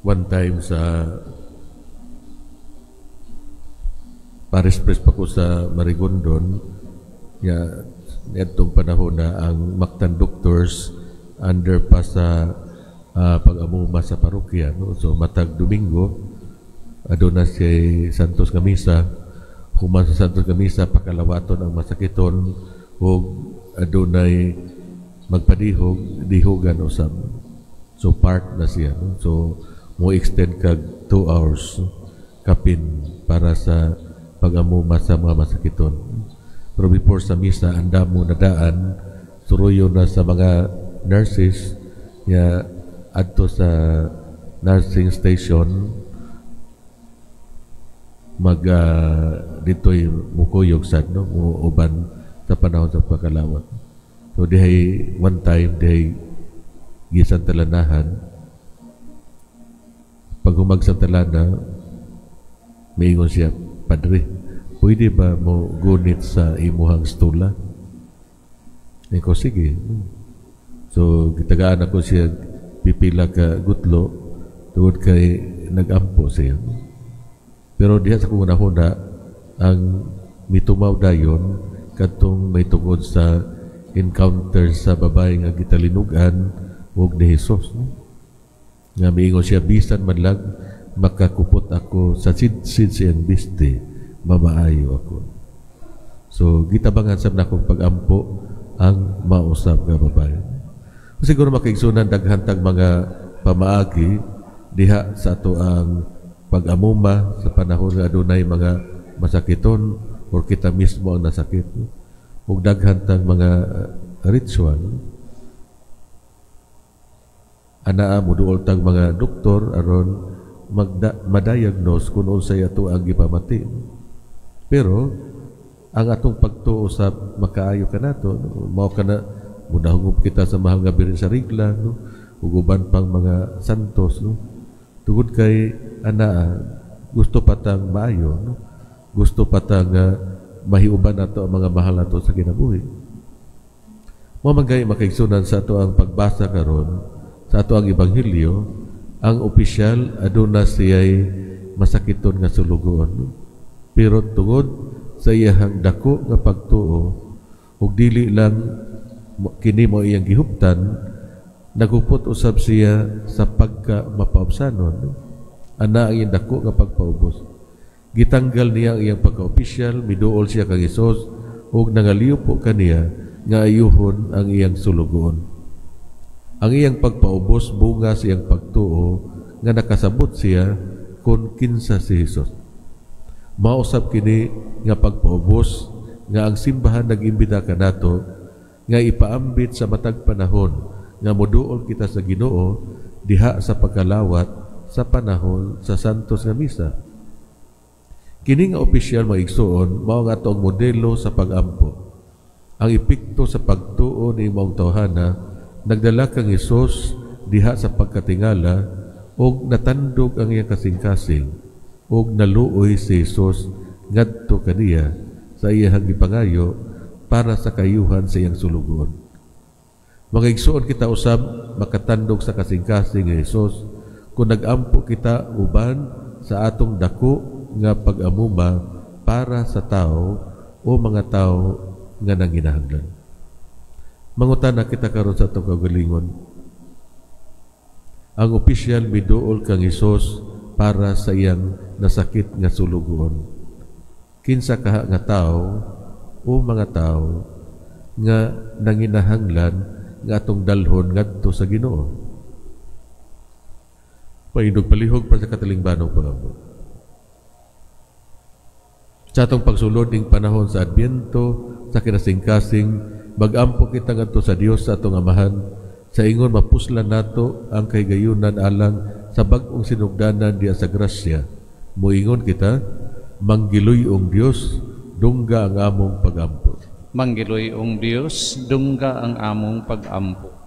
one time sa Paris Press pa ko sa Marigondon, ya itong panahon na ang Mactan Doctors under pa sa pag-amuma sa parokya, no? So matag Domingo aduna si Santos nga misa, human sa Santos nga misa pakalawaton ang masakiton ug adunay magpadihog dihogan usab. So part na siya, no? So mo extend kag 2 hours kapin para sa pag-amuma sa mga masakiton. Pero before sa misa, anda mo nadaan, suruyo na sa mga nurses, ya adto sa nursing station, dito'y mukuyog sad, no? Uban sa panahon sa pagkalawat. So dihay one time, dihay gisang talanahan. Pag humagsang talana, maingon siya, Padre, pwede ba mo gunit sa imuhang stula? Iko, sige. So, gitagaan ako siya pipila ka gutlo tungod kay nag-ampo siya. Pero diha sa kunahuna ang mitumaw dayon katong may tungod sa encounter sa babae nga gitalinugan ug ni Jesus. Nga miingon siya, bisan man lang makakupot ako sa sidsid siyang biste, mamaayo ako. So, gitabangan sa nakong pag-ampo ang mausap nga babae. Siguro makaigsunan daghantag mga pamaagi diha sa ato ang pag-amuma sa panahon nga adunay mga masakiton o kita mismo ang nasakit. Ug daghantag mga ritual. Anaa mo duol tag mga doktor aron madiagnose kung unsay ato ang gipamati. Pero ang atong pagtuo sa makaayo ka nato, no? Mao kana mudahog kita sa mahal nga biri sa rigla, no? Ug uban pang mga santos, no? Tugod kay anaa gusto patang maayo, no? Gusto patang mahiuban nato ang mga mahal nato sa kinabuhi. Mo magay makaigsunan sa ato ang pagbasa karon sa ato ang ebanghelyo. Ang opisyal aduna siya'y masakiton nga sulugon, pero tungod sa iyahang dako nga pagtuo ug dili lang kini mo iyang gihuptan, nagupot usab siya sa pagka mapaubsanon. Ana ang iyang dako nga pagpaubos, gitanggal niya ang iyang pagka-opisyal, miduol siya kang Hesus ug nangaliw po kaniya nga ayuhon ang iyang sulugon. Ang iyang pagpaubos bunga sa iyang pagtuo nga nakasabot siya kung kinsa si Jesus. Mausap kini nga pagpaubos nga ang simbahan nag-imbita kanato nga ipaambit sa matag panahon nga moduol kita sa Ginoo diha sa pagkalawat sa panahon sa Santos nga misa. Kini nga opisyal maigsuon mao nga atong modelo sa pag-ampo. Ang epekto sa pagtuo ni imong tawhana, nagdala kang Hesus diha sa pagkatingala ug natandog ang iyang kasing-kasing ug naluoy si Hesus ngadto kaniya sa iyang gipangayo para sa kayuhan sa iyang sulugon. Magaigsuon kita usab makatandog sa kasing-kasing ni Hesus kung nag-ampo kita uban sa atong dako nga pag-amuma para sa tao o mga tao nga nanginahanglan. Mangutana kita karon sa atong kagalingon. Ang opisyal miduol kang Hesus para sa iyang nasakit nga sulugon. Kinsa ka nga tao o mga tao nga nanginahanglan nga atong dalhon ngadto sa Ginoo. Paindog palihog para sa katalingbanong pag-ampo. Sa atong pagsulod ning panahon sa Adbyento, sa kinasing-kasing, mag-ampo kita ngadto sa Dios sa atong Amahan, sa ingon mapuslan nato ang kaygayunan alang sa bag-ong sinugdanan diya sa grasya. Muingon kita, manggiloy-ong Dios, dungga ang among pag-ampo. Manggiloy-ong Dios, dungga ang among pag-ampo.